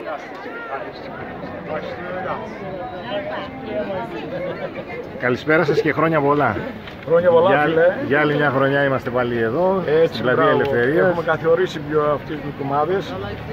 Καλησπέρα σας και χρόνια πολλά. Χρόνια πολλά, φίλε. Για άλλη μια χρονιά είμαστε πάλι εδώ, στην Πλατεία Ελευθερίας. Έχουμε καθορίσει πιο αυτές τις λουκουμάδες.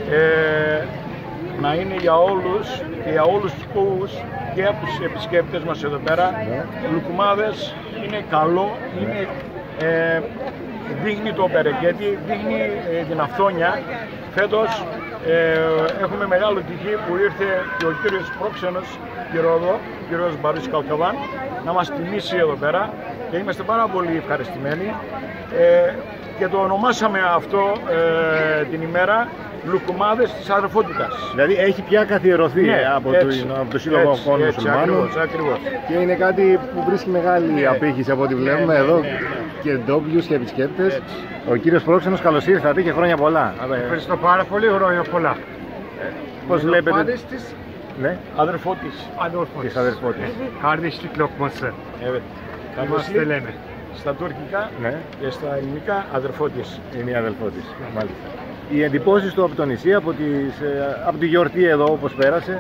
Να είναι για όλους και για όλους τους πούς και από τους επισκέπτες μας εδώ πέρα. Οι λουκουμάδες είναι καλό, είναι, δείχνει το περεκέτι, δείχνει την αυθόνια. Φέτος έχουμε μεγάλο τυχή που ήρθε και ο κύριος πρόξενος στη Ρόδο, ο κύριος Μπαρής Καλκαβάν, να μας τιμήσει εδώ πέρα και είμαστε πάρα πολύ ευχαριστημένοι και το ονομάσαμε αυτό την ημέρα Λουκουμάδες της Αδερφότητας. Δηλαδή έχει πια καθιερωθεί, ναι, από το Σύλλογο Αφών Μουσουλμάνων και είναι κάτι που βρίσκει μεγάλη απήχηση από ό,τι βλέπουμε εδώ και ντόπιους και επισκέπτες. Ο κύριος πρόξενος, καλώς ήρθατε και χρόνια πολλά. Ευχαριστώ πάρα πολύ, χρόνια πολλά. Πώς βλέπετε? Ναι, Αδερφότης. Της Αδερφότης. Kardeşlik lokması. Evet. Είμαστε λέμε. Στα τουρκικά, ναι, και στα ελληνικά Αδερφότης. Είναι η Αδερφότης, μάλιστα. Οι εντυπώσεις του από το νησί, από τη γιορτή εδώ όπως πέρασε?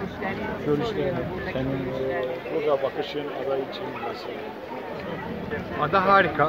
Ada harika.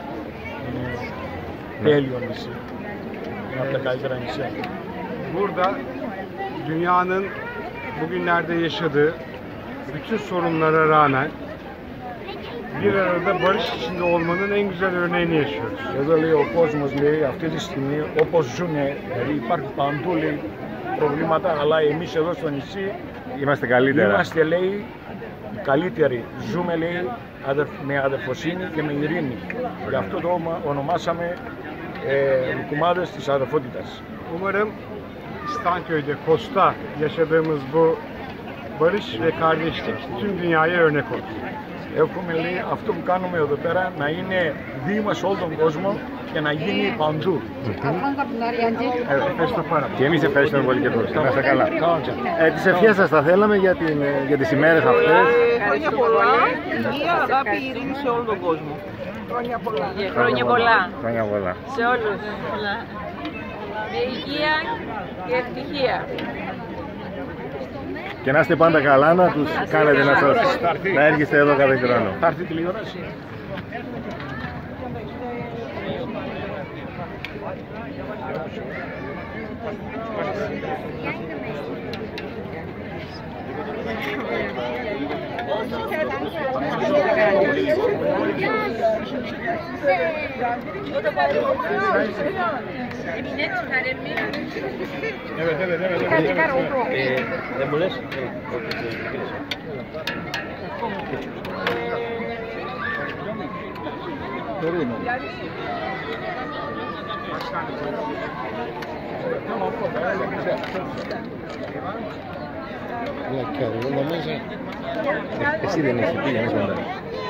Τέλειο νησί. Είναι από τα καλύτερα νησιά. Burada dünyanın bugünlerde yaşadığı bütün sorunlara rağmen bir arada barış içinde olmanın en güzel örneğini yaşıyoruz. Εδώ λέει ο κόσμος, λέει, αυτή τη στιγμή όπως ζουνε, δηλαδή υπάρχουν παντού, λέει, προβλήματα, αλλά εμείς εδώ στο νησί είμαστε καλύτερα. Είμαστε, λέει, οι καλύτεροι. Ζούμε, λέει, με αδερφοσύνη και με ειρήνη. Γι' αυτό το ονομάσαμε Λουκουμάδες της Αδερφότητας. Umarım İstanköy'de, Kos'ta yaşadığımız bu barış ve kardeşlik tüm dünyaya örnek olur. Έχουμε, λέει, αυτό που κάνουμε εδώ πέρα να είναι δείγμα σε όλο τον κόσμο και να γίνει παντού. Ευχαριστώ πάρα πολύ. Και εμείς ευχαριστούμε πολύ και τώρα. Να είστε καλά. Τις ευχές σας θα θέλαμε για τις ημέρες αυτές. Χρόνια πολλά, υγεία, αγάπη, ειρήνη σε όλο τον κόσμο. Χρόνια πολλά. Χρόνια πολλά. Χρόνια πολλά. Σε όλους. Με υγεία και ευτυχία. Και να είστε πάντα καλά, να τους κάνετε να έρχεστε εδώ κάθε χρόνο. Θα έρθει τηλεόραση. Δεν μου λες? Εσύ δεν έχεις πει, εμείς μετά.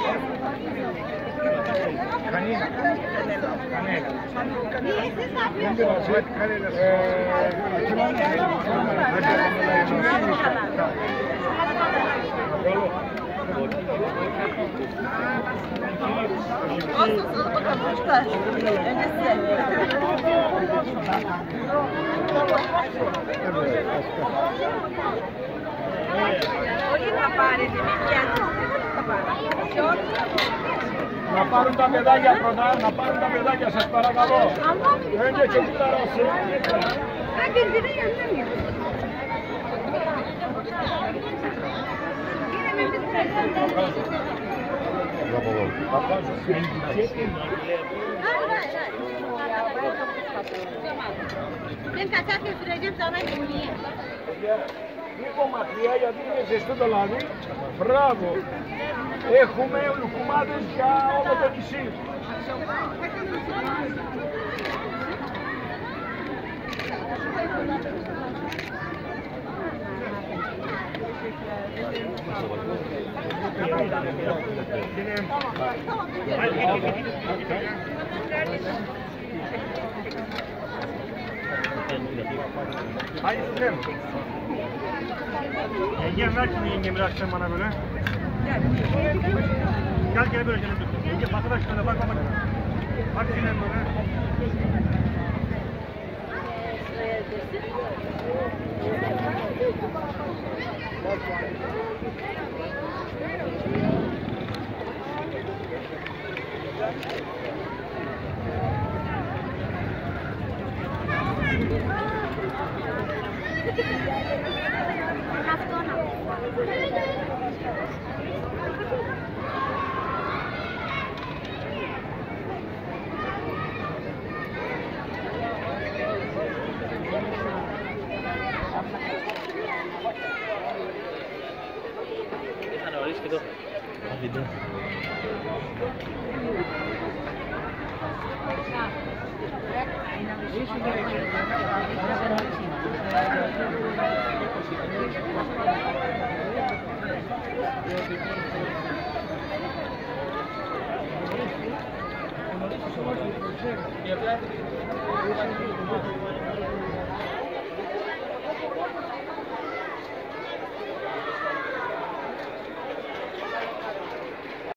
Να πάρουν τα παιδάκια πρώτα, να πάρουν τα παιδάκια σας παρακαλώ. Önce çocuklar olsun. Λίγο μακριά γιατί είναι ζεστό το λάδι. Μπράβο. Έχουμε λουκουμάδες για όλο το νησί. Yengem ver şimdi yengemi bırakacağım bana böyle. Gel gel böyle gelin. Yenge bakın şöyle bak bak. Bak yine böyle. Ya,